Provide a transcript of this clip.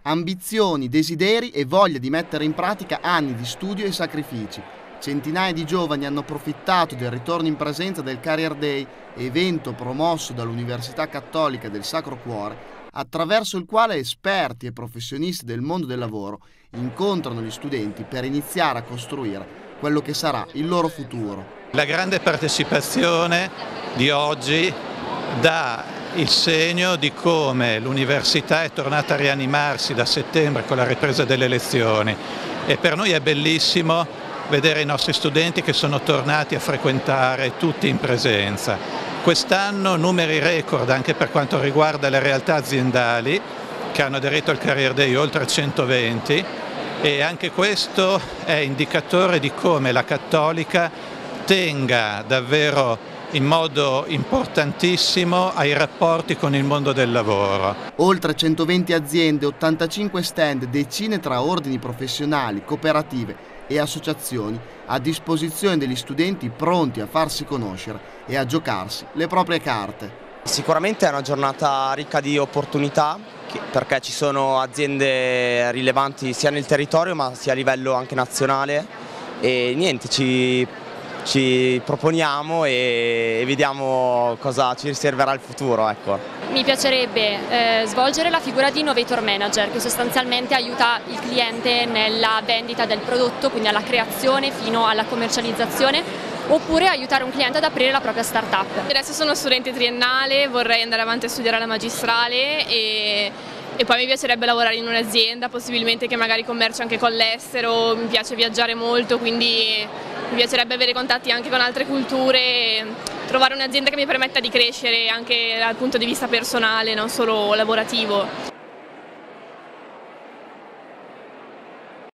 Ambizioni, desideri e voglia di mettere in pratica anni di studio e sacrifici. Centinaia di giovani hanno approfittato del ritorno in presenza del Career Day, evento promosso dall'Università Cattolica del Sacro Cuore, attraverso il quale esperti e professionisti del mondo del lavoro incontrano gli studenti per iniziare a costruire quello che sarà il loro futuro. La grande partecipazione di oggi dà il segno di come l'università è tornata a rianimarsi da settembre con la ripresa delle lezioni, e per noi è bellissimo vedere i nostri studenti che sono tornati a frequentare tutti in presenza. Quest'anno numeri record anche per quanto riguarda le realtà aziendali che hanno aderito al Career Day, oltre 120, e anche questo è indicatore di come la Cattolica tenga davvero in modo importantissimo ai rapporti con il mondo del lavoro. Oltre 120 aziende, 85 stand, decine tra ordini professionali, cooperative e associazioni a disposizione degli studenti pronti a farsi conoscere e a giocarsi le proprie carte. Sicuramente è una giornata ricca di opportunità, perché ci sono aziende rilevanti sia nel territorio ma sia a livello anche nazionale, e niente, ci proponiamo e vediamo cosa ci riserverà il futuro. Ecco. Mi piacerebbe svolgere la figura di innovator manager, che sostanzialmente aiuta il cliente nella vendita del prodotto, quindi alla creazione fino alla commercializzazione, oppure aiutare un cliente ad aprire la propria startup. Adesso sono studente triennale, vorrei andare avanti a studiare alla magistrale e poi mi piacerebbe lavorare in un'azienda, possibilmente che magari commercia anche con l'estero. Mi piace viaggiare molto, quindi mi piacerebbe avere contatti anche con altre culture e trovare un'azienda che mi permetta di crescere anche dal punto di vista personale, non solo lavorativo.